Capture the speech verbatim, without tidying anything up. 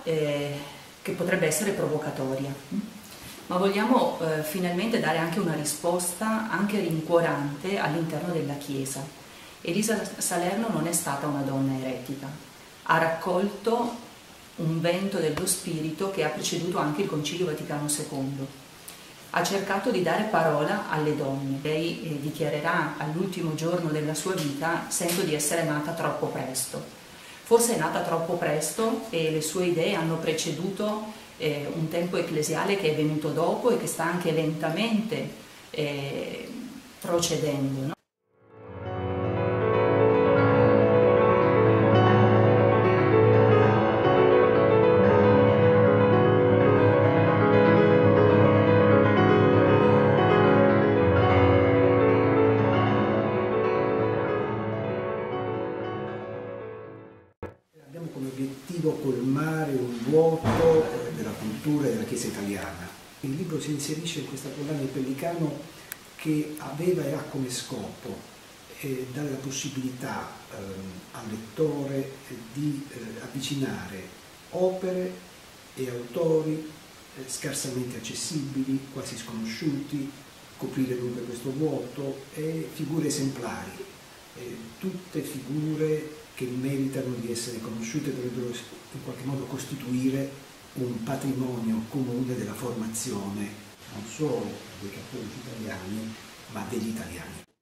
eh, che potrebbe essere provocatoria, ma vogliamo eh, finalmente dare anche una risposta anche rincuorante all'interno della Chiesa. Elisa Salerno non è stata una donna eretica, ha raccolto un vento dello spirito che ha preceduto anche il Concilio Vaticano secondo. Ha cercato di dare parola alle donne. Lei eh, dichiarerà all'ultimo giorno della sua vita: sento di essere nata troppo presto. Forse è nata troppo presto e le sue idee hanno preceduto eh, un tempo ecclesiale che è venuto dopo e che sta anche lentamente eh, procedendo, no? Abbiamo come obiettivo colmare un vuoto della cultura e della Chiesa italiana. Il libro si inserisce in questa collana di Pellicano che aveva e ha come scopo eh, dare la possibilità eh, al lettore di eh, avvicinare opere e autori eh, scarsamente accessibili, quasi sconosciuti, coprire dunque questo vuoto, e figure esemplari, eh, tutte figure che meritano di essere conosciute, dovrebbero in qualche modo costituire un patrimonio comune della formazione non solo dei cattolici italiani, ma degli italiani.